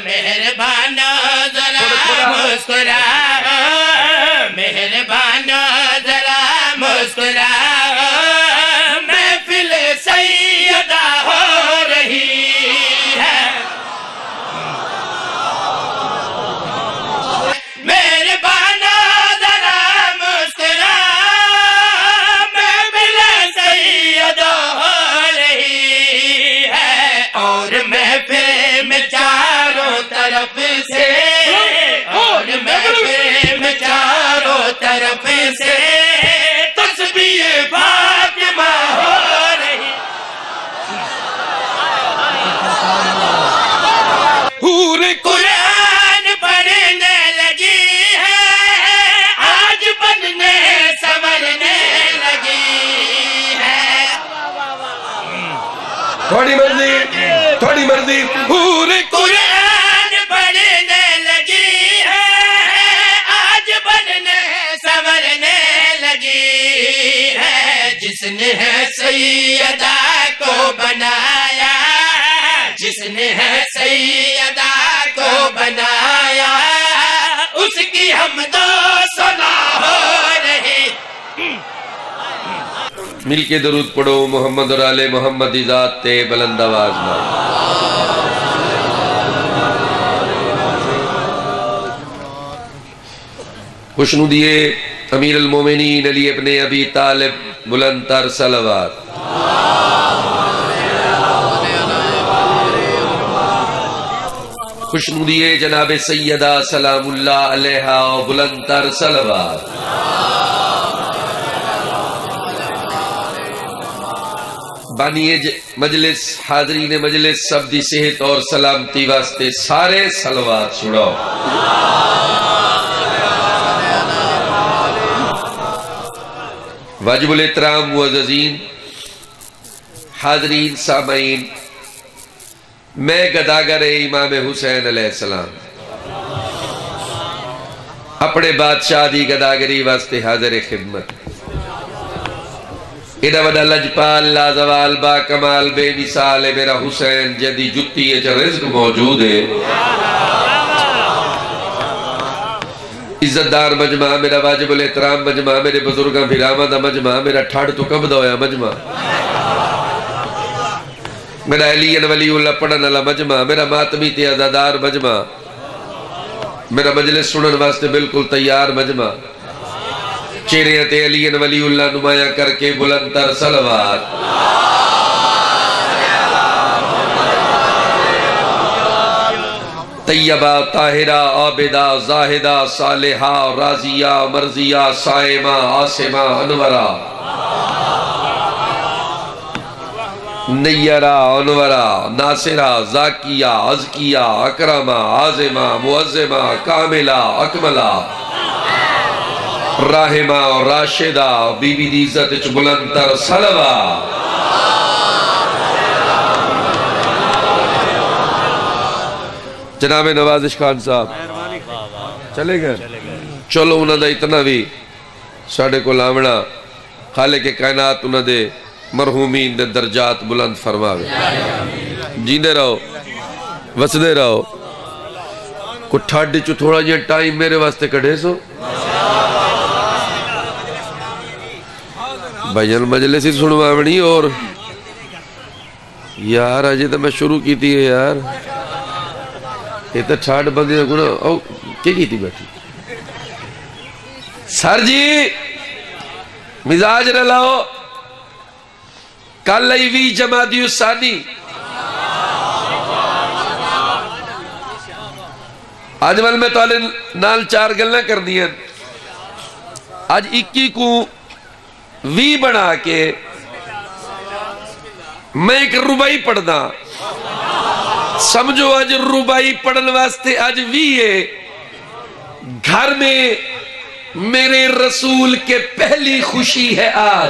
مہربانو ذرا مسکراؤ مہربانو ذرا مسکراؤ محفل سیدہ ہو رہی ہے مہربانو ذرا مسکراؤ محفل سیدہ ہو رہی ہے اور محفل میں چاروں طرف سے اور محفل میں چاروں طرف سے تسبیح فاطمہ ہو رہی حور قرآن پڑھنے لگی ہے آج بننے سنورنے لگی ہے تھوڑی مرضی حور قرآن پڑھنے لگی ہے آج بننے سنورنے لگی ہے جس نے ہے سیدہ کو بنایا جس نے ہے سیدہ کو بنایا اس کی حمد و ثنا ہو رہی مل کے درود پڑھو محمد اور آل محمد ذات تے بلند آواز میں خوشنودیے امیر المومنین علی ابن ابی طالب بلند تر صلوات خوشنودیے جناب سیدہ سلام اللہ علیہا بلند تر صلوات بانی مجلس حاضرین مجلس سب دی صحت اور سلامتی واسطے سارے صلوات چھڑاؤ واجب الاحترام معززین حاضرین سامعین میں گداگر امام حسین علیہ السلام اپنے بادشاہ دی گداگری واسطے حاضر خدمت ایڈا وڈا لجپال لازوال با کمال بے مثال ہے میرا حسین جدی جتی ہے جو رزق موجود ہے عزتدار مجمع میرا واجب الاحترام مجمع میرے بزرگاں بھیرامہ دا مجمع میرا ٹھاڑ تو کب دا ہویا مجمع میرا علی ولی اللہ پڑھن اللہ مجمع میرا ماتمی تے عزادار مجمع میرا مجلس سنن واسطے بالکل تیار مجمع چہریت علی ولی اللہ نمایاں کر کے بلند تر صلوات طیبہ طاہرہ عابدہ زاہدہ صالحہ راضیہ مرضیہ صائمہ عاصمہ انورہ نیرہ انورہ ناصرہ ذاکیہ عزکیہ اکرمہ عازمہ معظمہ کاملہ اکملہ راہمہ اور راشدہ بی بی دی عزت اچھ بلند تر صلوات جناب نوازش خان صاحب چلے گئے چلو انہوں نے اتنا بھی ساڑھے کو لامنا خالق کائنات انہوں نے مرحومین دے درجات بلند فرماوے جیندے رہو وسدے رہو کو ٹھاڑی چو تھوڑا یہ ٹائم میرے واسطے کڑھے سو بھائیان مجلسی سنوامنی اور یار آجے تو میں شروع کی تھی یار یہ تو ٹھاڑ بندی گنا او کیا کی تھی بیٹھی سر جی مزاج رلاؤ کل ایوی جمادی الثانی آج مل میں تو آلے نال چار گلنا کر دیا آج 21 کو وی بنا کے میں ایک ربائی پڑھنا سمجھو آج ربائی پڑھن واسطے آج وی ہے گھر میں میرے رسول کے پہلی خوشی ہے آج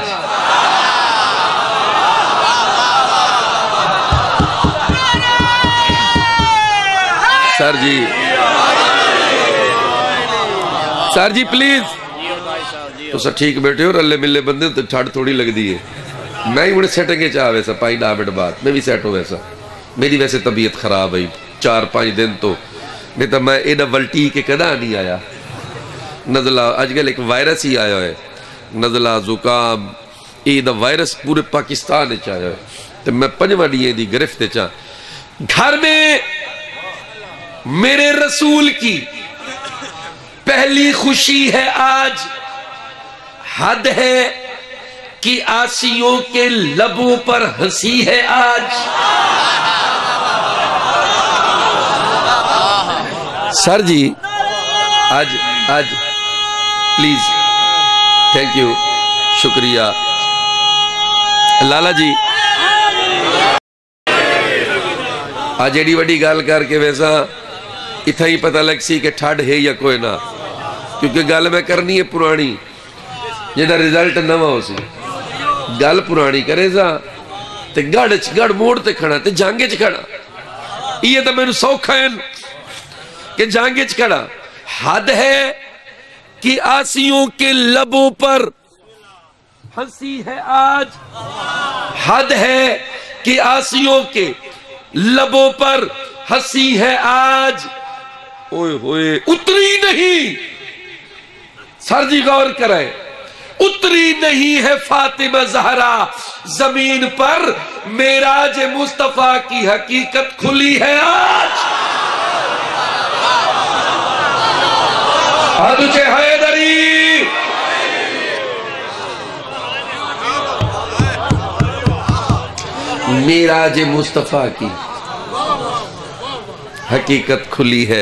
سر جی پلیز تو سر ٹھیک بیٹھے اور اللہ ملے بندے تو چھاڑ تھوڑی لگ دیئے میں ہی مجھے سیٹنگے چاہ ویسا پائی 10 منٹ بعد میں بھی سیٹ ہو ویسا میری ویسے طبیعت خراب ہے 4-5 दिन तो, नहीं तो मैं एडा वल्टी के कदा नहीं आया। नज़ला अजकल एक वायरस ही आया है, नज़ला जुकाम एदा वायरस पूरे पाकिस्तान में आया है। तो मैं 5वां डी दी गिरफ्त चा। घर में मेरे रसूल की पहली खुशी है आज, हद है कि आसियों के लबों पर हंसी है आज। सर जी आज प्लीज, थैंक यू, शुक्रिया लाला जी। आज एडी वड्डी गल करके वैसा इतना ही पता लग सी कि ठंड है या कोई ना, क्योंकि गल मैं करनी है पुरानी, जिहदा रिजल्ट नवा हो सी। गल पुरानी करे सा ते गढ़ मोड़ ते खड़ा ते जांगे च खड़ा, ये तो मैनू सौखा है कि जांगे च खड़ा। हद है कि आसियों के लबों पर हंसी है आज, हद है कि आसियों के लबों पर हंसी है आज। ओए होए, उतरी नहीं, सर जी गौर करें, उतरी नहीं है फातिमा ज़हरा जमीन पर, मेराज मुस्तफा की हकीकत खुली है आज। तुझे हैदरी मेराज मुस्तफा की हकीकत खुली है,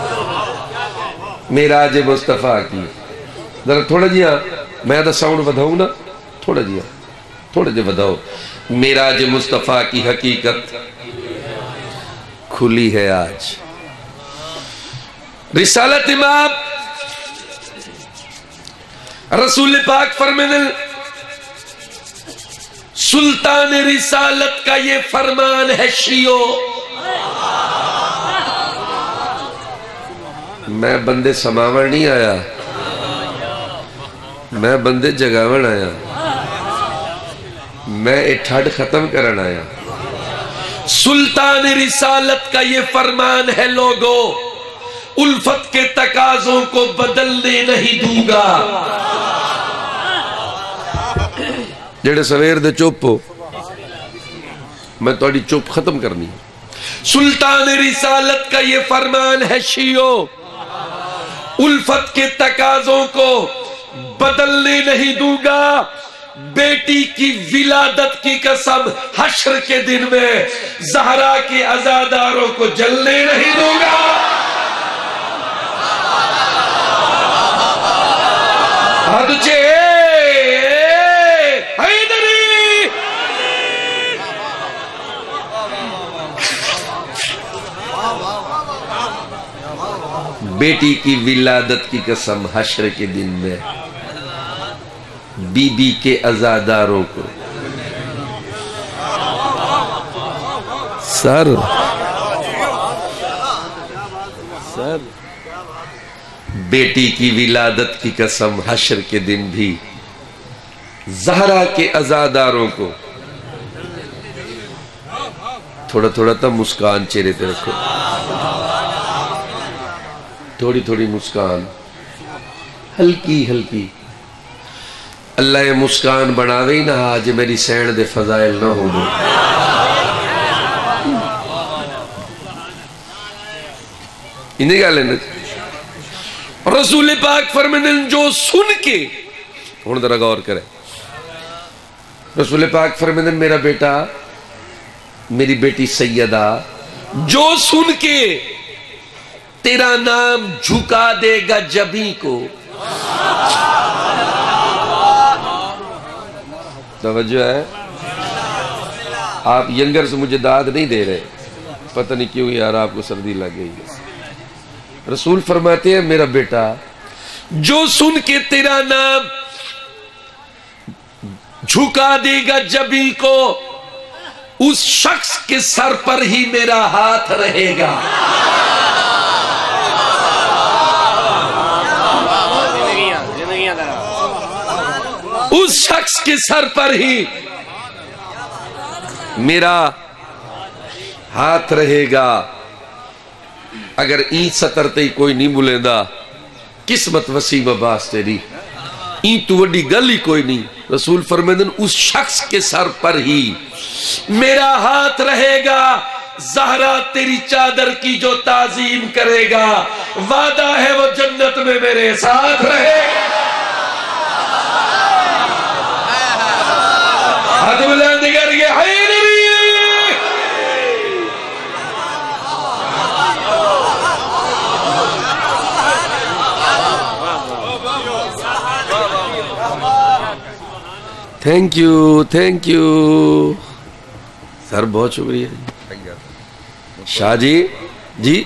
मेराज मुस्तफा की। जरा थोड़ा जिया मैं तो साउंड बढ़ाऊं ना, थोड़ा जिया बढ़ाओ। मेराज मुस्तफा की हकीकत खुली है आज। रिसालत इमाम रसूल पाक फरमाने, सुल्तान रिसालत का ये फरमान है शियो, मैं बंदे समावण नहीं आया, मैं बंदे जगावण आया, मैं ये ठंड खत्म करन आया। सुल्तान रिसालत का ये फरमान है लोगों, उल्फत के तकाजों को बदलने नहीं दूंगा। जेड़े सवेर दे चुप हो, मैं थोड़ी चुप खत्म करनी। सुल्तान रिसालत का ये फरमान है शियो, उल्फत के तकाजों को बदलने नहीं दूंगा। बेटी की विलादत की कसम, हश्र के दिन में ज़हरा के अज़ादारों को जलने नहीं दूंगा। बेटी की विलादत की कसम, हश्र के दिन में बीबी के अज़ादारों को। सर बेटी की विलादत की कसम, हश्र के दिन भी ज़हरा के अज़ादारों को। थोड़ा थोड़ा तो मुस्कान चेहरे पे रखो, थोड़ी थोड़ी मुस्कान, हल्की हल्की। अल्लाह ये मुस्कान बनावे ही ना, आज मेरी सैन दे फजाइल ना हो। इन्हें क्या लेना। रसूल पाक फरमाने, जो सुन के, हुण जरा गौर करे, रसूल पाक फरमाने, मेरा बेटा, मेरी बेटी सैयदा, जो सुन के तेरा नाम झुका देगा जबी को। तवज्जो है, आप यंगर से मुझे दाद नहीं दे रहे, पता नहीं क्यों यार, आपको सर्दी लग गई है। रसूल फरमाते हैं, मेरा बेटा, जो सुन के तेरा नाम झुका देगा जबी को, उस शख्स के सर पर ही मेरा हाथ रहेगा। उस शख्स के सर पर ही मेरा हाथ रहेगा। اگر این سطر تے کوئی نہیں بولیں دا قسمت وسیم عباس تیری این تو وڈی گل ہی کوئی نہیں. رسول فرمیدن اس شخص کے سر پر ہی میرا ہاتھ رہے گا زہرا تیری چادر کی جو تعظیم کرے گا وعدہ ہے وہ جنت میں میرے ساتھ رہے گا. ہاتھ بلند کر کے حی نبی. تھینک یو سر، بہت شکریہ. شاہ جی جی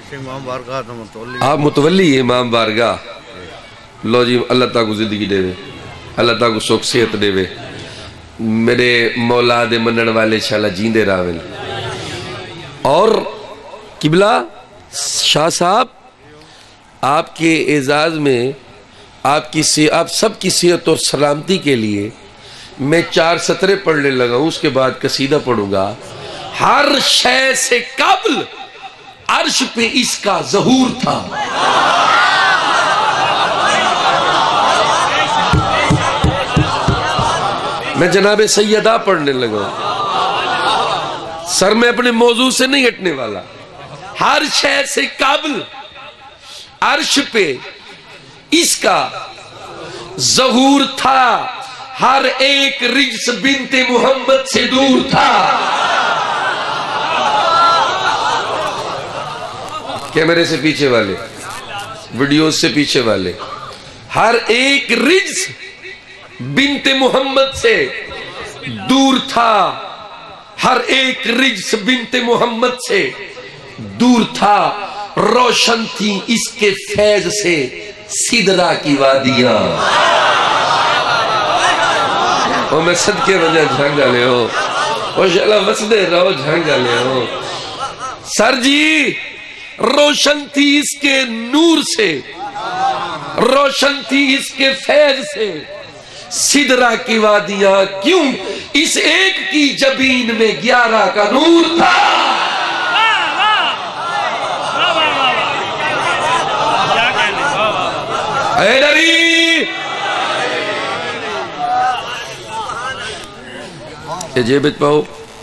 آپ متولی امام بارگاہ. لو جی اللہ تعالیٰ کو زندگی دے وے، اللہ تعالیٰ کو سوک صحت دے وے، میرے مولا دے منن والے انشاءاللہ جیندے راول. اور قبلہ شاہ صاحب آپ کے اعزاز میں آپ سب کی صحت اور سلامتی کے لیے میں 4 سطریں پڑھنے لگا ہوں، اس کے بعد قصیدہ پڑھوں گا. ہر شے سے قبل عرش پہ اس کا ظہور تھا. میں جناب سیدہ پڑھنے لگا ہوں. سر میں اپنے موضوع سے نہیں ہٹنے والا. ہر شے سے قبل عرش پہ اس کا ظہور تھا، ہر ایک رجس بنت محمد سے دور تھا. کیمرے سے پیچھے والے، ویڈیوز سے پیچھے والے، ہر ایک رجس بنت محمد سے دور تھا، ہر ایک رجس بنت محمد سے دور تھا. روشن تھی اس کے فیض سے سدرہ کی وادیاں. اور میں صدقے وجہ جھنگ ڈالے ہو، اور شاءاللہ وسدے رہو جھنگ ڈالے ہو. سر جی روشن تھی اس کے نور سے، روشن تھی اس کے فیض سے سدرہ کی وادیاں. کیوں؟ اس ایک کی جبین میں 11 کا نور تھا. اے نبی یہ جیبت پاؤ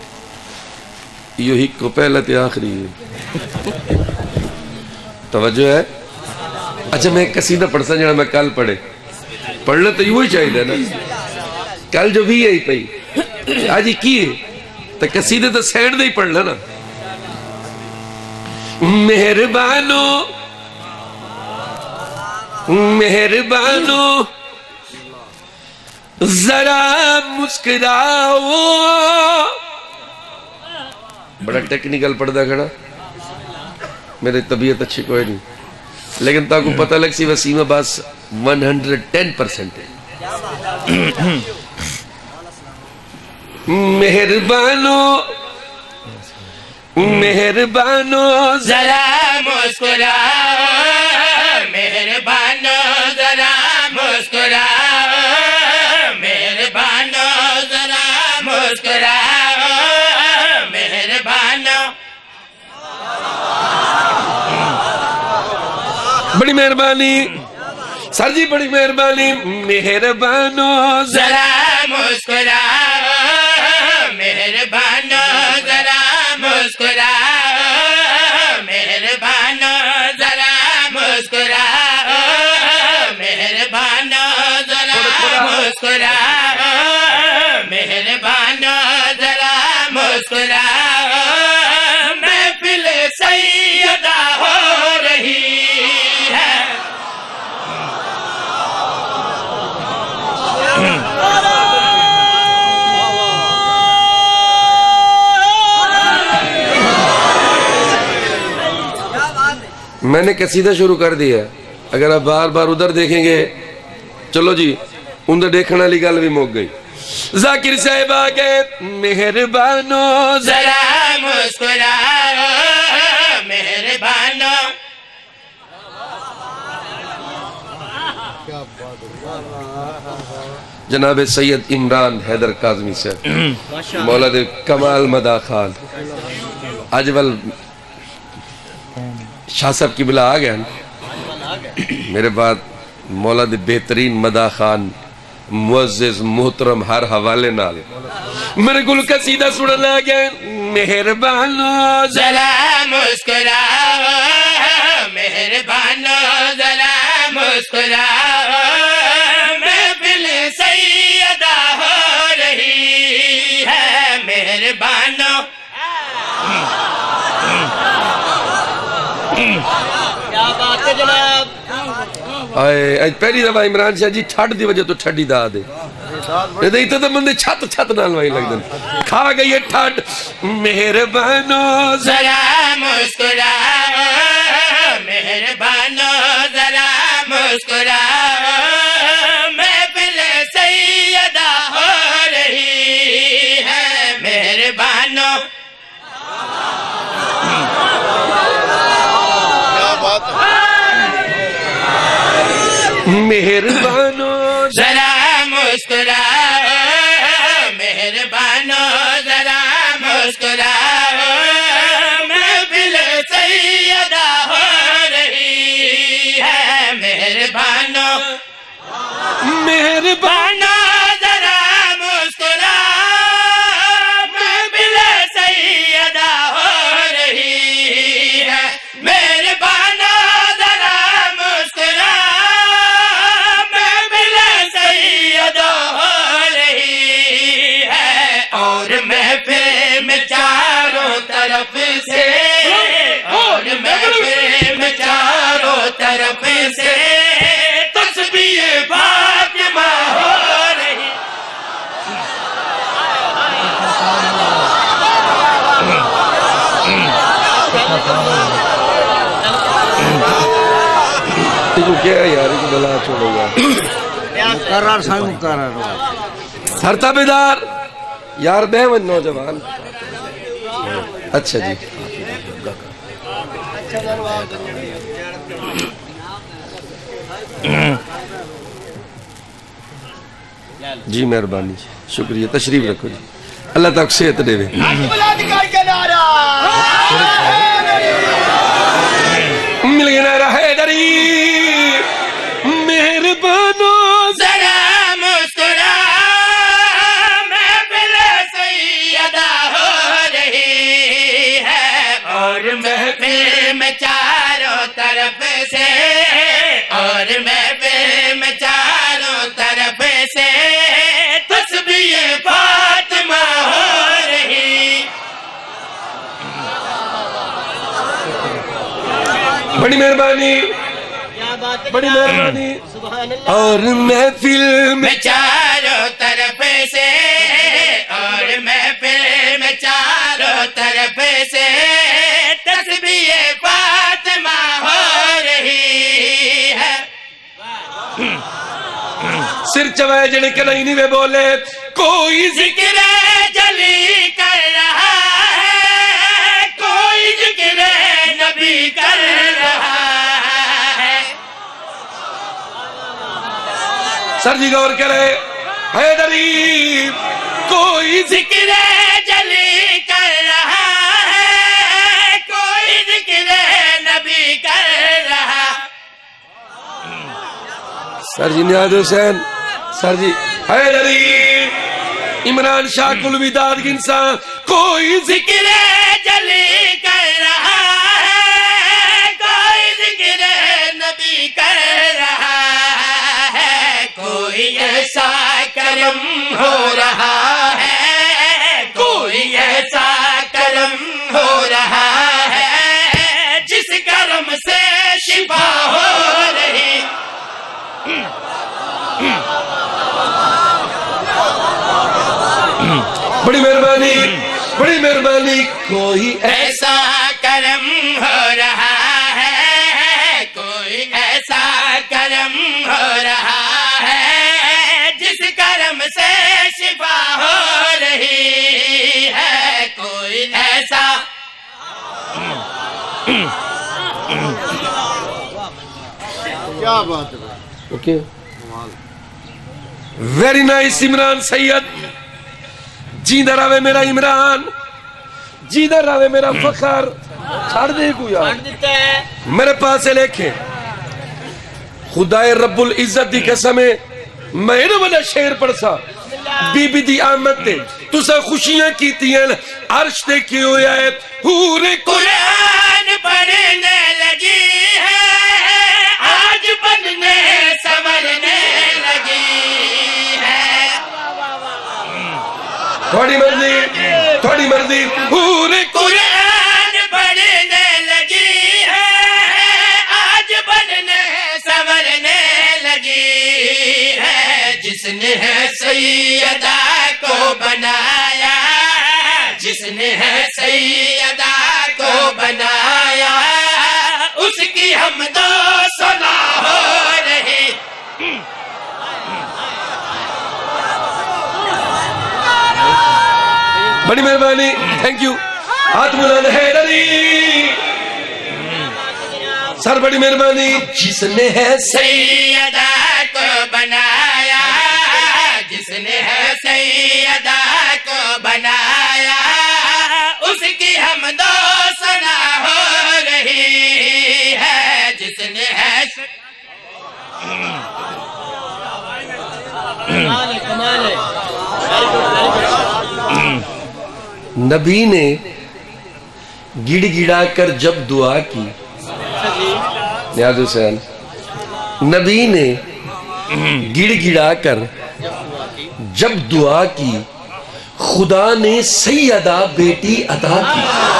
یو ہی کو پہلے تے آخری ہے. توجہ ہے. اچھا میں ایک قصیدہ پڑھ سا جڑا میں کل پڑھنا تو یوں ہی چاہیے نا. کل جو بھی ہے پئی آج ہی کیے تو قصیدے تو سینڈ دے ہی پڑھنا نا. مہربانو مہربانو ذرا مسکراؤ. بڑا ٹیکنیکل پڑھدا کھڑا، میرے طبیعت اچھی کوئی نہیں، لیکن تاکو پتہ لگ سی وسیم عباس 110% ہے. مہربانو مہربانو ذرا مسکراؤ، مہربانو ذرا مسکراؤ، مہربانو ذرا مسکراؤ، مہربانو. بڑی مہربانی سر جی، بڑی مہربانی. مہربانو ذرا مسکراؤ، مہربانو ذرا مسکراؤ، مہربانو ذرا مسکراؤ، مہربانو ذرا مسکراؤ، مہربانو ذرا مسکراؤ. محفل سیدہ ہو رہی ہے. میں نے قصیدہ شروع کر دیا. اگر آپ بار بار ادھر دیکھیں گے، چلو جی اندر دیکھنا لی گل بھی موک گئی. ذاکر صاحب آگئے. مہربانو ذرا مسکراؤ، مہربانو. جناب سید عمران حیدر کاظمی سے مولا دے کمال مدا خان اجول شاہ صاحب کی بلا آ گیا میرے بعد مولا دے بہترین مداح خان معزز محترم ہر حوالے نال میرے گل قصیدہ سنن لگے مہربانو ذرا مسکراؤ مہربانو ذرا مسکراؤ محفل سیدہ ہو رہی ہے مہربانو کیا بات ہے جناب آج پہلی دفعہ عمران شاہ جی ٹھڈ دی وجہ تو ٹھڈی دا دے یہ تو بندے چھت نال وہی لگ دیں کھا گئی ہے ٹھڈ مہربانو ذرا مسکراؤ مہربانو ذرا مسکراؤ محفل سیدہ ہو رہی ہے مہربانو مہربانو ذرا مسکراؤ مہربانو ذرا مسکراؤ محفل سیدہ ہو رہی ہے مہربانو مہربانو ذرا مسکراؤ محفل سیدہ ہو رہی ہے مہربانو ذرا مسکراؤ محفل سیدہ ہو رہی ہے اور محفل میں چاروں طرف سے اور محفل میں چاروں طرف سے تسبیح فاطمہ ہو رہی تو کیا ہے یار کو بلا چھوڑو گا مقرر سائیں مقرر ہر تابیدار یار بہن نوجوان اچھا جی جی مہربانی شکریہ تشریف رکھو جی اللہ تک صحت دے وے مل گیا نعرہ حیدری مہربانو ذرا مسکراؤ محفل سیدہ ہو رہی ہے اور محفل میں چاروں طرف سے اور محفل میں چاروں طرف سے تسبیح فاطمہ ہو رہی بڑی مہربانی بڑی مہربانی اور محفل میں میں چاروں طرف سے اور محفل میں چاروں طرف سے تسبیح فاطمہ ہو رہی ہے سر چوائے جڑے کلائی نہیں وے بولے کوئی ذکر جلی کر رہا ہے کوئی ذکر نبی کر رہا ہے سر جی غور کرے حیدری کوئی ذکر جلی کر رہا ہے کوئی ذکر نبی کر رہا سر جی نیاز حسین سر جی حیدری عمران شاہ قلوی داد انسان کوئی ذکر جلی کر رہا ہے کوئی ذکر نبی کر رہا ہے کوئی ایسا کرم ہو رہا ہے کوئی ایسا کرم ہو رہا ہے جس کرم سے شفا ہو رہی بڑی مہربانی کوئی ایسا کرم ہو رہا ہے کوئی ایسا کرم ہو رہا ہے جس کرم سے شفا ہو رہی ہے کوئی ایسا کیا بات ہے okay very nice Imran Syed جیندہ رہے میرا عمران جیندہ رہے میرا فخر چھاڑ دے کو یار میرے پاس سے لکھیں خدای رب العزت دی قسم ہے میں انہوں والا شعر پڑھ سا بی بی دی آمد تے تو سا خوشیاں کیتی ہیں عرش تے کی ہویا ہے حور قرآن پڑھنے لگی ہے آج بننے سنورنے لگی ہے تھوڑی مرضی حور قرآن پڑھنے لگی ہے آج بننے سنورنے لگی ہے جس نے ہے سیدہ کو بنایا جس نے ہے سیدہ کو بنایا اس کی حمد و ثنا ہو رہی بڑی مہربانی تھینک یو ہاتھ بلند حیدری سر بڑی مہربانی جس نے ہے سیدہ کو بنایا جس نے ہے سیدہ کو بنایا اس کی حمد و ثنا ہو رہی ہے جس نے ہے نبی نے گڑ گڑا کر جب دعا کی نیاز حسین نبی نے گڑ گڑا کر جب دعا کی خدا نے سیدہ بیٹی عطا کی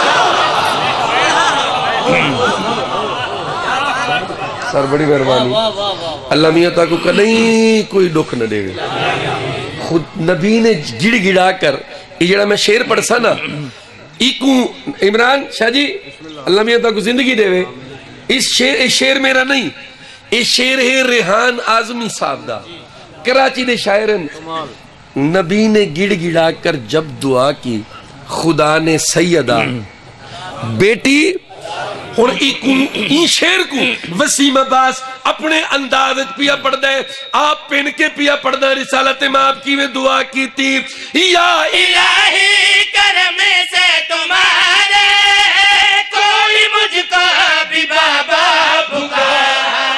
سر بڑی مہربانی اللہ میاں تاکو کا نہیں کوئی دکھ نہ دے گا خود نبی نے گڑ گڑا کر یہ جڑا میں شعر پڑھ سا نا ایکو عمران شاہ جی اللہ میاں تاکو زندگی دے وے اس شعر میرا نہیں اس شعر ہے ریحان آزمی صاحب دا کراچی دے شاعرن نبی نے گڑ گڑا کر جب دعا کی خدا نے سیدہ بیٹی اور این شعر کو وسیم عباس اپنے انداز پیا پڑھ دے آپ پہن کے پیا پڑھ دے رسالت ماب کی میں دعا کی تھی یا الہی کرم سے تمہارے کوئی مجھ کو بھی بابا پکار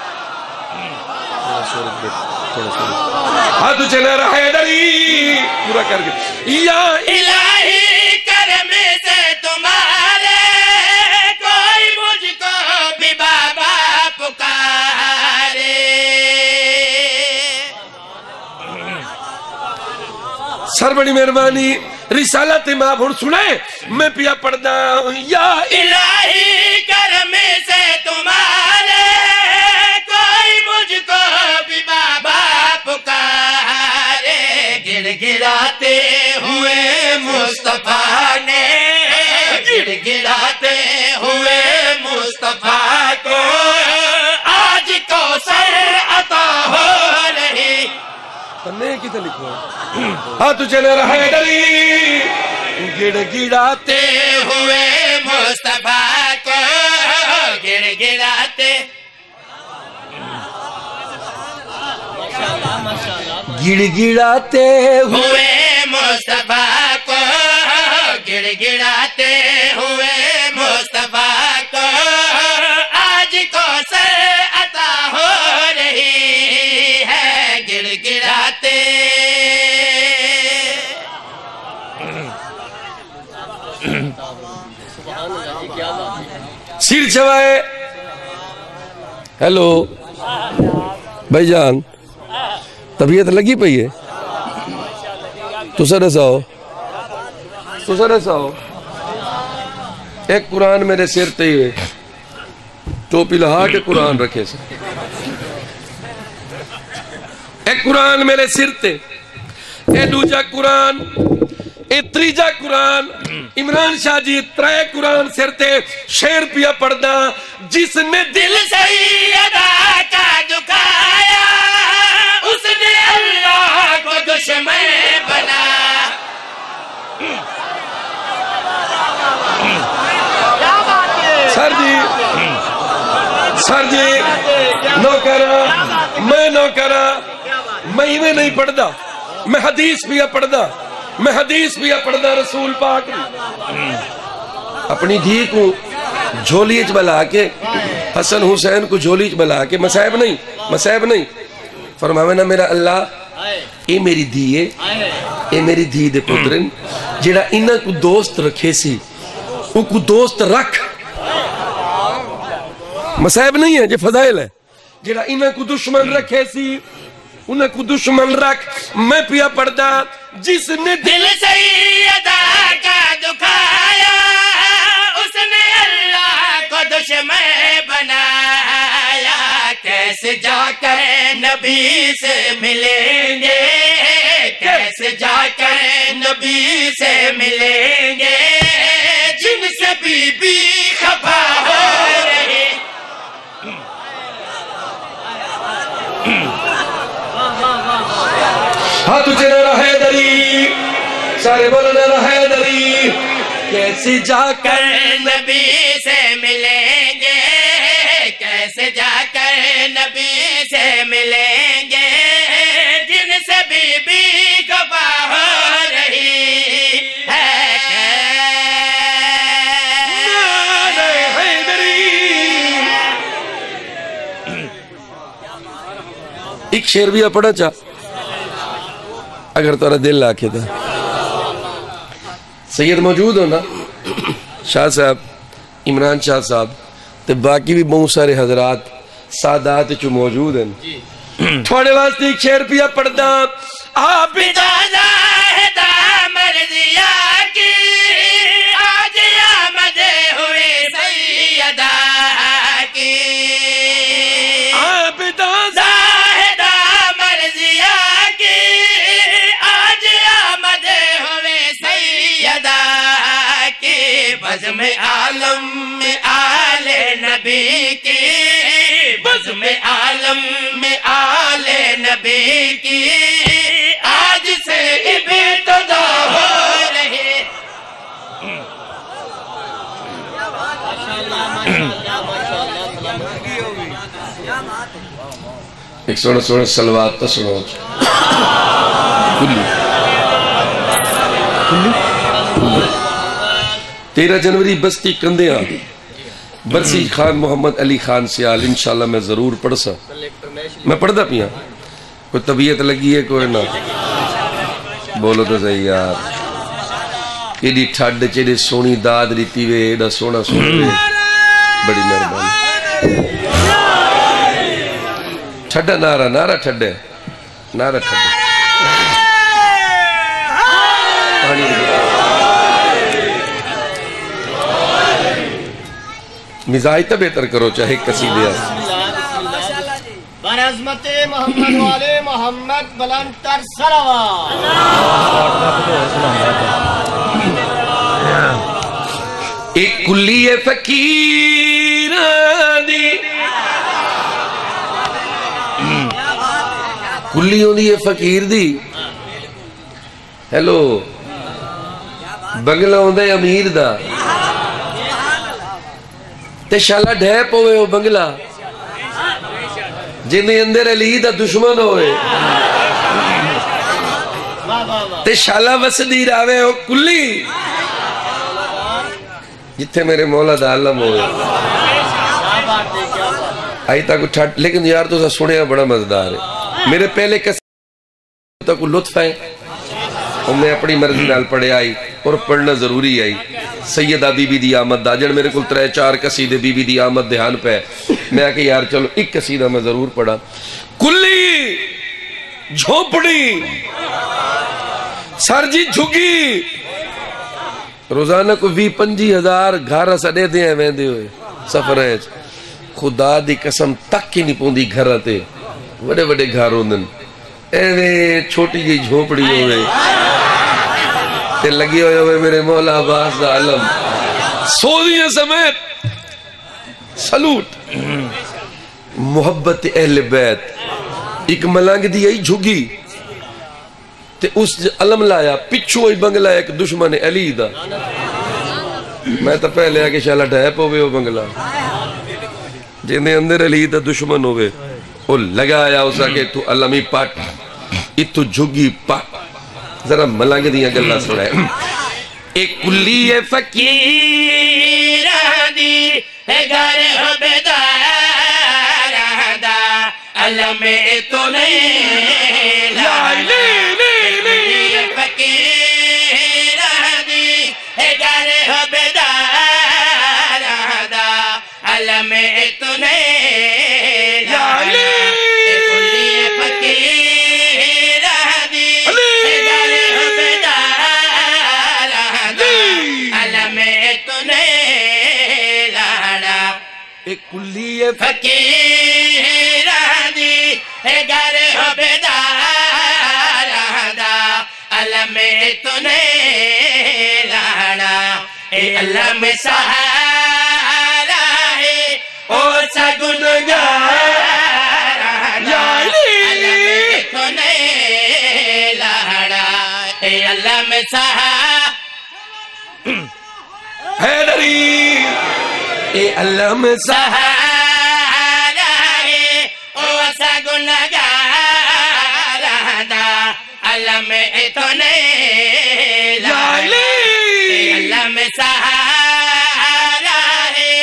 ہاتھ چلا رہا ہے دری پورا کر کے یا الہی کرم سے تمہارے کوئی مجھ کو بھی بابا پکارے سر بڑی مہربانی رسالت ماب ہون سنائے میں پیا پڑھ دا یا الہی کرم سے تمہارے کوئی مجھ کو بھی بابا پکارے گڑ گڑاتے ہوئے مصطفیٰ نے گڑ گڑاتے ہوئے مصطفیٰ کو آج کوثر عطا ہو رہی پنے کی تو لکھو ہاتھ چلے رہے دری گڑ گڑاتے ہوئے مصطفیٰ کو گڑ گڑاتے گڑ گڑاتے ہوئے مصطفیٰ کو گڑ گڑاتے ہوئے مصطفیٰ کو آج کوثر عطا ہو رہی ہے گڑ گڑاتے سیر چھوائے ہیلو بھائی جان طبیعت لگی پئی ہے تو سر ایسا ہو ایک قرآن میرے سیر تے ہوئے ٹوپی لہا کے قرآن رکھے سے ایک قرآن میرے سر تے اے دوجا قرآن اے تریجا قرآن عمران شاہ جی ترائے قرآن سر تے شعر پیا پڑھنا جس نے دل سیدہ کا دکھایا اس نے اللہ کو دشمن بنا سر جی نو کرا میں نو کرا میں ہی میں نہیں پڑھدا میں حدیث پیا پڑھدا رسول پاک اپنی دھی کو جھولی اچ بلا کے حسن حسین کو جھولی اچ بلا کے مسائب نہیں فرماوے نا میرا اللہ اے میری دھی ہے اے میری دھی دے پترن جیڑا انہاں کو دوست رکھے سی ان کو دوست رکھ مسائب نہیں ہے جو فضائل ہے جیڑا انہاں کو دشمن رکھے سی انہاں کو دشمن رکھ میں پیا پڑھدا جس نے دل سیدہ کا دکھایا اس نے اللہ کو دشمن بنایا کیسے جا کر نبی سے ملیں گے کیسے جا کر نبی سے ملیں گے جن سے بی بی خفا ہو رہی ہاں تجھے نہ رہے دری سارے بولو نہ رہے دری کیسے جا کر نبی سے ملیں گے کیسے جا کر نبی سے ملیں گے جن سے بی بی خفا ہو رہی ہے ایک شعر بھی پڑھا چاہ اگر تورا دل لاکھے تھا سید موجود ہو نا شاہ صاحب عمران شاہ صاحب تے باقی بھی بہت سارے حضرات سادات چو موجود ہیں تھوڑے واسطے ایک شعر پیا پڑھدا آپ اجازہ ہے مرضیہ کی آج آمد ہوئے سیدہ کی آپ اجازہ بزم عالم میں آل نبی کی بزم عالم میں آل نبی کی آج سے ابتدا ہو رہی ایک سوڑا سلوات تا سنو 13 جنوری بستی کندیاں برسی خان محمد علی خان سیال انشاءاللہ میں ضرور پڑھ سا میں پڑھ دا پیا کوئی طبیعت لگی ہے کوئی نہ بولو تو صحیح یار ایڈی ٹھڈ چیڑے سونی داد ریتی وے ایڈا سونا وے بڑی مہربانی ٹھڈا نعرہ ٹھڈے نعرہ ٹھڈے مزاج تا بہتر کرو چاہے کسی دیا بر عظمت محمد والے محمد بلندتر صلوات ایک کلی فقیر دی کلی ہوندی ہے فقیر دی ہیلو بنگلہ ہوندہ ہے امیر دا تے شالا ڈھیپ ہوئے ہو بنگلہ جنہیں اندر علی دا دشمن ہوئے تے شالا وسدی راوے ہو کلی جتھے میرے مولا دا علم ہوئے آئی تا کو ٹھٹ لیکن یار تو سنے بڑا مزدار ہے میرے پہلے کسی کو لطف ہے اور میں اپنی مرضی نال پڑھے آئی اور پڑھنا ضروری آئی سیدہ بی بی دی آمد دا جن میرے کل 3-4 قصیدے بی بی دی آمد دہان پہ میں آکے یار چلو ایک قصیدہ میں ضرور پڑھا کلی جھوپڑی سر جی جھگی روزانہ کو 20-25 گھارہ سڑے دے ہیں ویندے ہوئے سفر ہیں خدا دی قسم تک کی نہیں پوندی گھر آتے بڑے بڑے گھاروں دن ایوے چھوٹی جی جھوپڑی ہوئے تے لگی ہوئے میرے مولا عباس دا علم سودیاں سمیت سلوٹ محبت اہل بیت ایک ملنگ دی آئی جھگی تے اس علم لایا پچھو ہوئی بنگلہ ایک دشمن علی دا میں تا پہلے آکے شالا ڈھیپ ہوئے ہو بنگلہ جنہیں اندر علی دا دشمن ہوئے وہ لگایا اسا کہ تو علمی پاٹ اتو جھگی پاٹ ذرا ملنگ دیاں گلہ سڑائے ایک کلی فقیر دی گھر ہو بیدار دا علم تو نہیں لانا فقیر دی گھر ہو بیدار دا علم تو نہیں لانا کلی فقیر دی گھر ہو بیدار دا علم تو نہیں لانا ایک کلی فقیر دی گھر ہو بیدار دا علم تو نہیں لانا اے اللہ میں سہارا ہے او سا گنگار علم تو نہیں لانا اے اللہ میں سہارا حیدری اے اللہ میں سہارا ہے او سا گنگار دا علم تو نہیں لانا اے اللہ میں سہارا ہے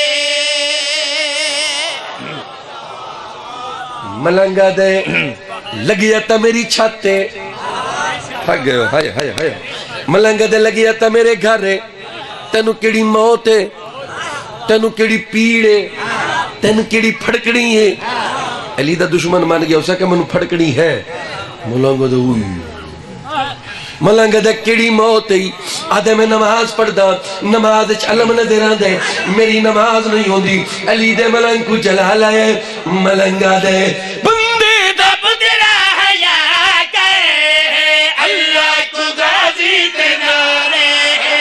ملنگا دے لگیا تا میری چھاتے تھک گئے ہو ہائے ہائے ہائے ملنگا دے لگیا تا میرے گھرے تینو کیڑی موت ہے تینو کیڑی پیڑے تینو کیڑی پھڑکڑی ہے علی دا دشمن مان گیا اسا کہ منو پھڑکڑی ہے ملنگا دے ہوئی ملنگا دے کیڑی موت ہے آدھے میں نماز پڑھ دا نماز علم نہ دے رہا دے میری نماز نہیں ہوں دی علی دے ملنگ کو جلا لائے ملنگا دے بندے دا بدلا حیا کر اللہ کو غازی تنارے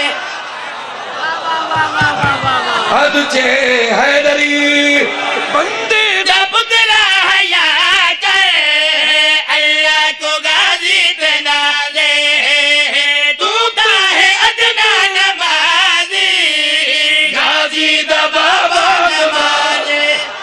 حد چے حیدری بندے دا بدلا حیا کر اللہ کو غازی تنارے تو کا ہے ادنا نمازی غازی دا بابا نمازی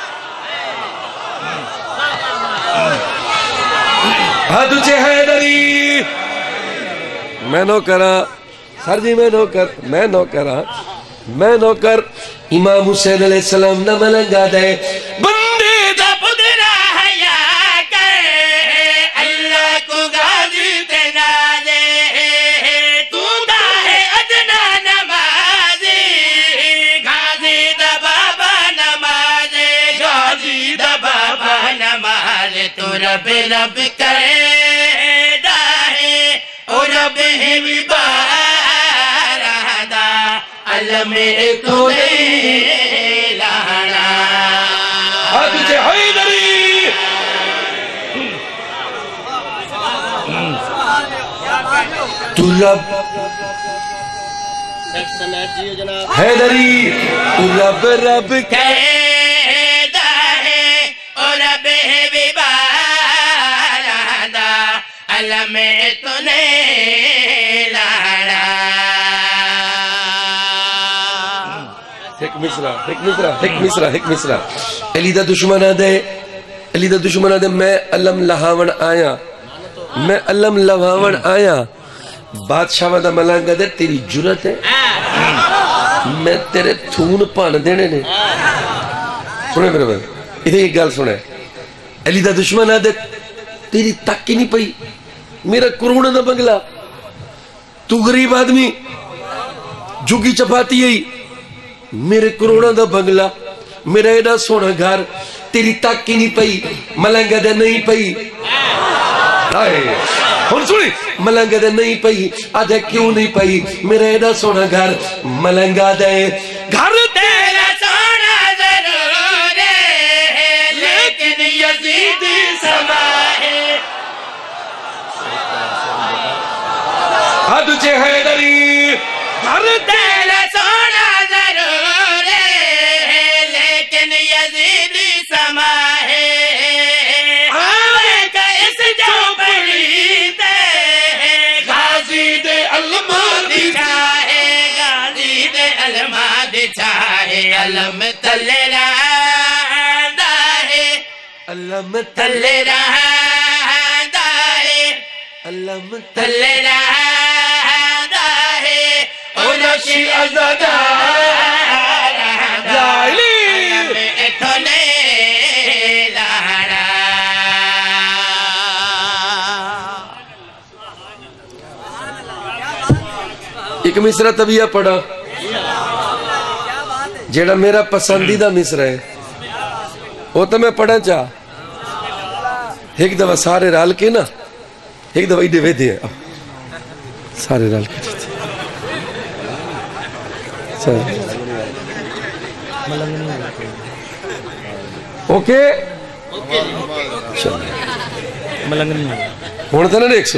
حد چے حیدری میں نو کرا سر جی میں نو کرا میں نو کر امام حسین علیہ السلام نہ ملنگا دے بندے دا بدلا حیا کر اللہ کو غازی تنازے تو دا ہے ادنا نمازی غازی دا بابا نمازے غازی دا بابا نماز تو رب رب کرے دا ہے او رب ہے بارہ دا علم تو نہیں لانا حد چے حیدری تو رب حیدری تو رب رب کہتا ہے اور رب بھی بارہ دا علم تو نہیں لانا ایک مصرہ علی دا دشمنہ دے میں علم لہاون آیا بادشاہ دا ملنگا دے تیری جرت ہے میں تیرے تھون پان دینے نے سنے میرے بھائی ادھے ایک گال سنے علی دا دشمنہ دے تیری تک کی نہیں پئی میرا کروڑا دا بنگلہ تو غریب آدمی جھگی چپاتی ہے میرے کروڑا دا بنگلہ میرا ایڈا سونا گھر تیری تک کی نہیں پئی ملنگا دے نہیں پئی ہون سنی ملنگا دے نہیں پئی آدھے کیوں نہیں پئی میرا ایڈا سونا گھر ملنگا دے گھر تیرا سونا ضرور ہے لیکن یزید سما ہے حد چے حیدری گھر تیرا سونا ضرور ہے لیکن یزید سما ہے آوے کا اس جھوپڑی تے غازی دے علماء دچھائے غازی دے علماء دچھائے علم تلے رہندا ہے علم تلے رہندا ہے علم تلے رہندا ہے نشی ازدار ایک مصرع طبیعہ پڑھا جیڑا میرا پسندیدہ مصرع ہے وہ تو میں پڑھا چاہ ایک دفعہ سارے رال کے نا ایک دفعہ ایڈے ویدے ہیں سارے رال کے اوکے ہونا تھا نا ایک سو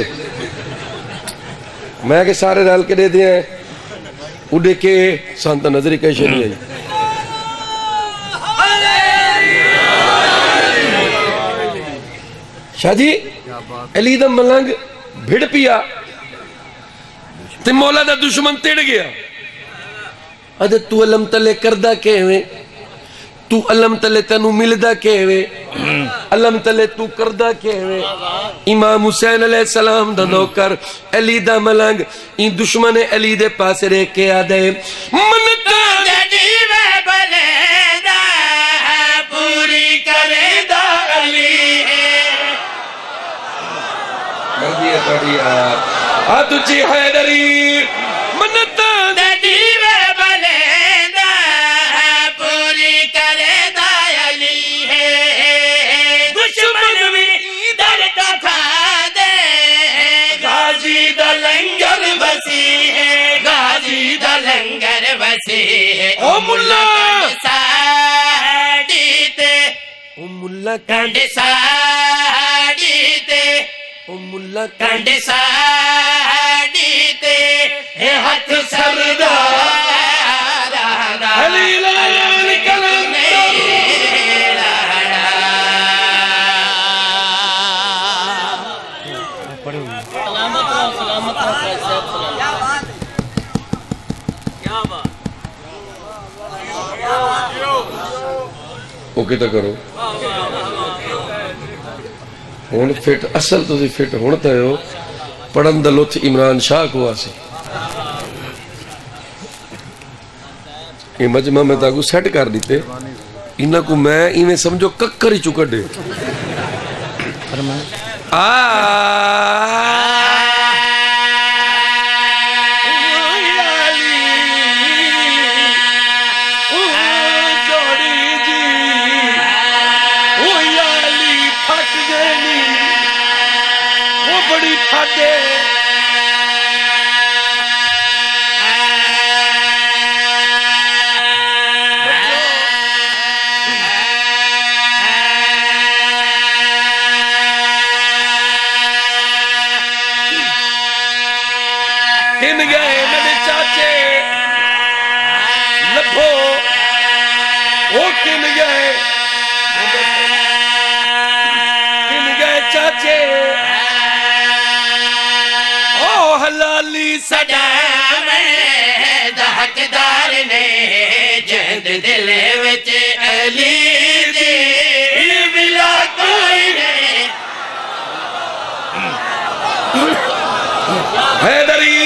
میں کہ سارے رال کے دے دیا ہیں اڈے کے سانتا نظری کا شریع ہے شاہ جی علی دا ملنگ بھڑ پیا تے مولا دا دشمن تیڑ گیا ادھے تو علم تلے کردہ کہویں تو علم تلے تنو ملدہ کہویں علم تلے تو کردہ کہویں امام حسین علیہ السلام دا نوکر علی دا ملنگ این دشمن علی دے پاس رے کے آدھے منتا جیوے بلے دا پوری کرے دا علی مرضی ہے توڑی تجھے حیدری منتا جیوے بلے دا پوری کرے دا علی ہے دشمن بھی در کا تھا دے غازی دا لنگر بسی ہے غازی دا لنگر بسی ہے او ملا ساڑی تے او ملا کنڈ ساڑی تے او ملا کنڈ ساڑی تے ہاتھ سردار علی لال کلندر اوکے تا کرو ہون فٹ اصل تو سی فٹ ہونتا ہے ہو پڑھن دا لطف عمران شاہ کو آسی یہ مجمع میں تاکو سیٹ کر دیتے انہا کو میں انہیں سمجھو ککر ہی چکر دے کن گئے میرے چاچے لبھو وہ کن گئے چاچے او حلالی سجا میں دحقدار نے جہد دل وچ علی دی بلا کوئی نہیں حیدری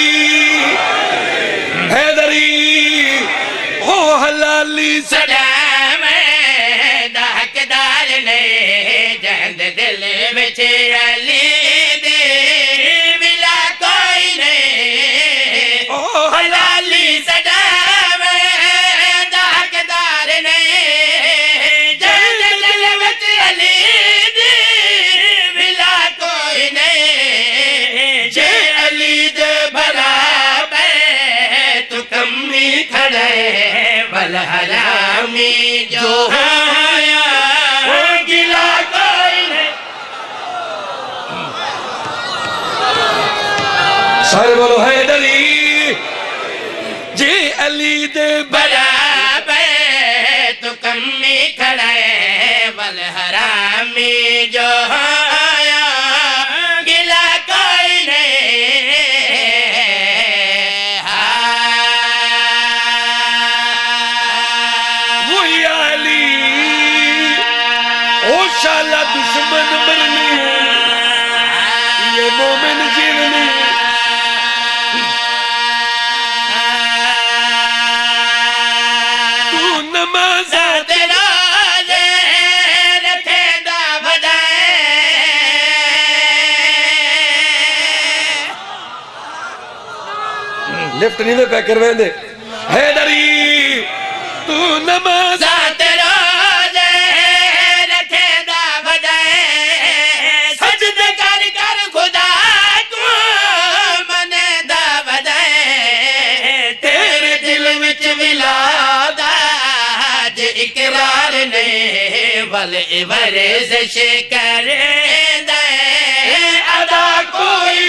او حلالی سجا میں دحقدار نے جہد دل وچ علی دی بلا کوئی نہیں او حلالی سجا میں دحقدار نے جہد دل وچ علی دی بلا کوئی نہیں جے علی دے برابر تو کمی کھڑے والحرامی جو آیا گلا کوئی نہیں سارے بولو حیدری جی علی دے برابر تو کمی کھڑے والحرامی جو آیا گلا کوئی نہیں وہی علی او شالا دشمن مرنی یہ مومن جیونی نمازاں تیرا رکھے دا بدائے لفٹ نہیں دے پہ کرویں دے حیدری تو نمازاں تیرا رکھے دا بدائے سجدے کر کر خدا کو منے دا بدائے تیرے دل وچ ولادہ ج اقرار نہیں بل ورزش کریں دے ادا کوئی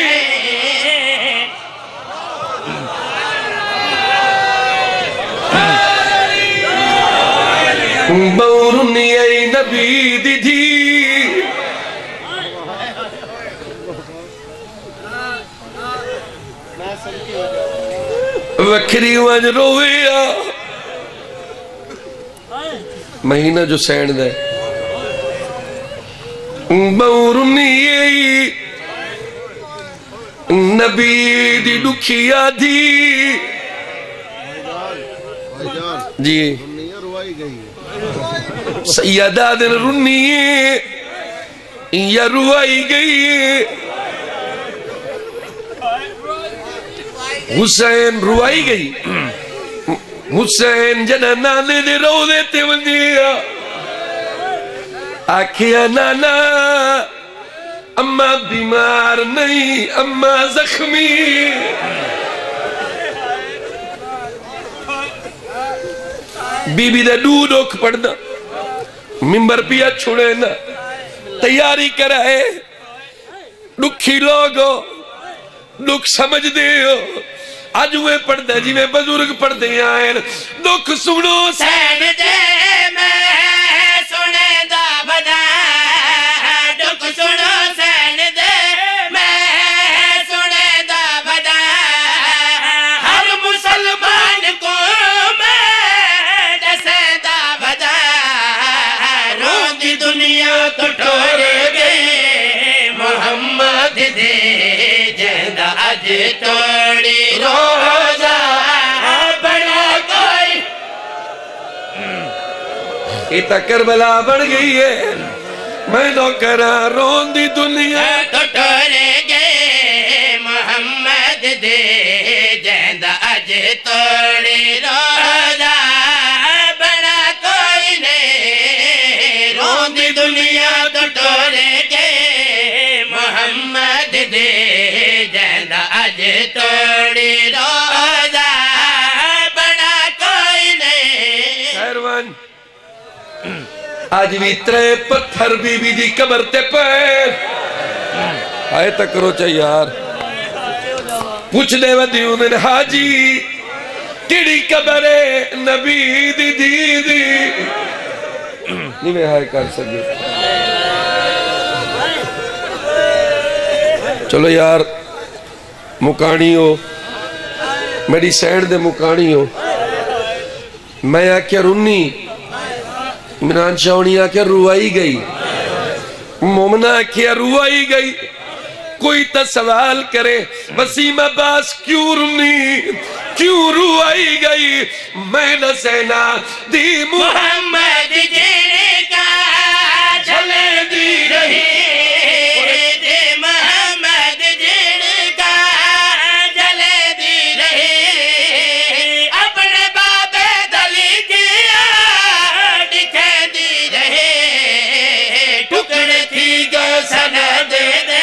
بورنی ای نبی دی دی وکھری ون رویا مہینہ جو سینڈ دے بورنی ای نبی دی دکھیا دی جی سیدہ دن رنی یا روائی گئی حسین روائی گئی حسین جنہ نانے دے رو دیتے ونیا آکھیا نانا اماں بیمار نہیں اماں زخمی بی بی دے ڈوک پڑھنا ممبر پیا چھوڑے نا تیاری کرائے دکھی لوگو دکھ سمجھ دے ہو آج ہوئے پڑھتے جی میں بزرگ پڑھتے آئے دکھ سنو سین دے میں سنے دا بدا دکھ سنو سین دے میں سنے دا بدا ہر مسلمان کو میں دسے دا بدا روندی دنیا تو ٹھورے گئے محمد دے جہدہ اج توڑی روزہ بڑا کوئی ایتا کربلا بڑھ گئی ہے میں نو کرا رون دی دنیا تو ٹورے گئے محمد دے جہدہ اج توڑی روزہ بڑا کوئی نہیں رون دی دنیا تو ٹورے گئے محمد دے جہدہ اج توڑی روزہ بڑا کوئی نہیں خیروان آج بھی ترے پتھر بی بی دی قبر تے پیر آئے تک کرو چاہیے یار پوچھ دے ودیوں میں حاجی کیڑی قبر نبی دی دی دی نہیں میں ہائے کر سکے چلو یار مکانی ہو میری سینڈ دے مکانی ہو میں آکیا رنی عمران شاونی آکیا روائی گئی مومنہ آکیا روائی گئی کوئی تا سوال کرے وسیم عباس کیوں رنی کیوں روائی گئی میں نہ سینا دی محمد جینے کا جلے دی رہی دی محمد جینے کا جلے دی رہی اپنے باب دلی کیا دکھے دی رہی ٹکڑے تھی گو سند دے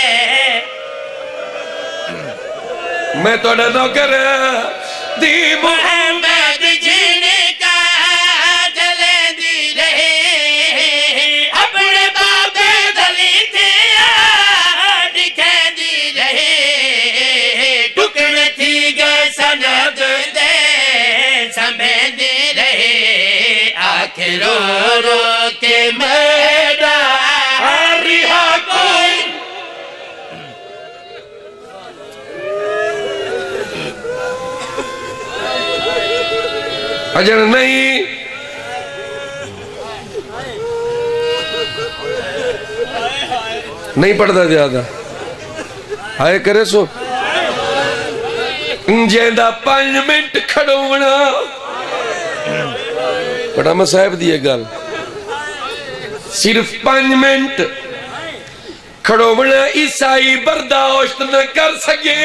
میں توڑا نوکر دی محمد جینے کا جلے دی رہی اپنے باب دلی تھیا دکھے دی رہی ٹکڑ تھی گئے سند دے سمیں دی رہی آنکھ رو رو کے میرا رہا کوئی اجر نہیں نہیں پڑھتا زیادہ آئے کرے سو جیندہ 5 منٹ کھڑونا بڑا صاحب دیئے گل صرف 5 منٹ کھڑو بنا عیسائی برداشت نہ کر سکے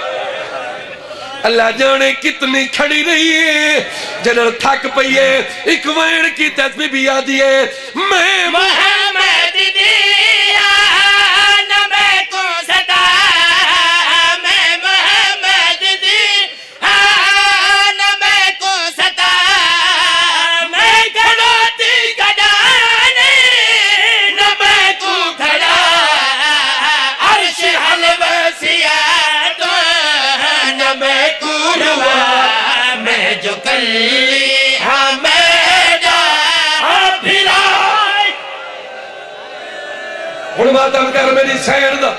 اللہ جانے کتنی کھڑی رہی ہے جنر تھک پئیے ایک وین کی تسبیح بھی آدھی ہے میں محمد دیا نہ میں کو ستا میں محمد دیا نہ میں کو ستا میں کھڑوتی کھڑانے نہ میں کو کھڑا عرش حلوہ سیاہ تو نہ میں کو روا میں جو کلی ہمیں جا پھرا ہن ماتم کر میری سیر دا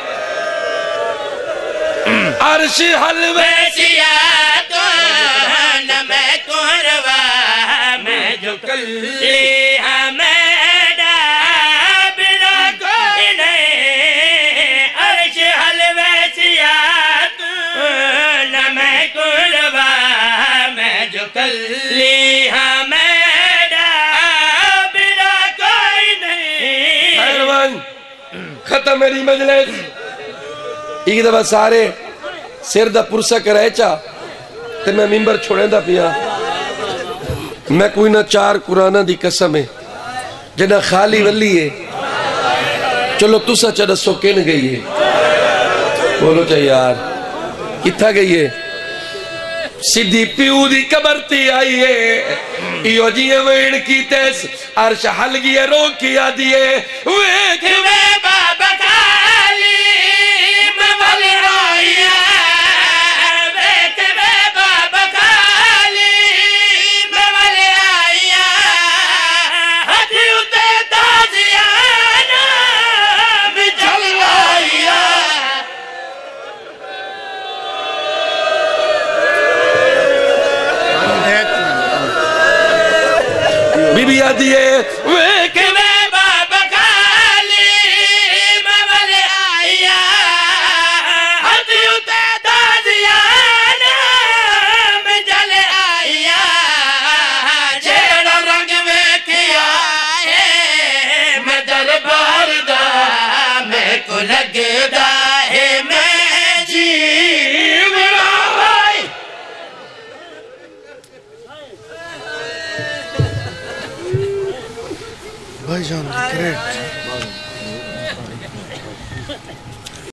عرش حلوہ سیاہ تو نہ میں کو روا میں جو کلی ہمیں جا پھرا کوئی نہیں عرش حلوہ سیاہ تو نہ میں کو روا میں جو کلی ہمیں جا پھرا کوئی نہیں خیروان ختم میری مجلس ایک دفعہ سارے سر دا پرسہ کرائے چاہ تے میں ممبر چھوڑیں دا پیا میں کوئی نہ 4 قرآنہ دی قسم ہے جنہ خالی ولی ہے چلو تسا چڑھ سو کن گئی ہے بولو چاہ یار کتھا گئی ہے سیدھی پیو دی قبر تی آئی ہے ایو جی وین کی تیس عرش حل گیا رو کیا دیئے ویک وے بابا کالی مول رویا ویک وے بابا کالی مول آیا ہتھی اتے تازیانا بجل آیا بی بی آدھی ہے ویک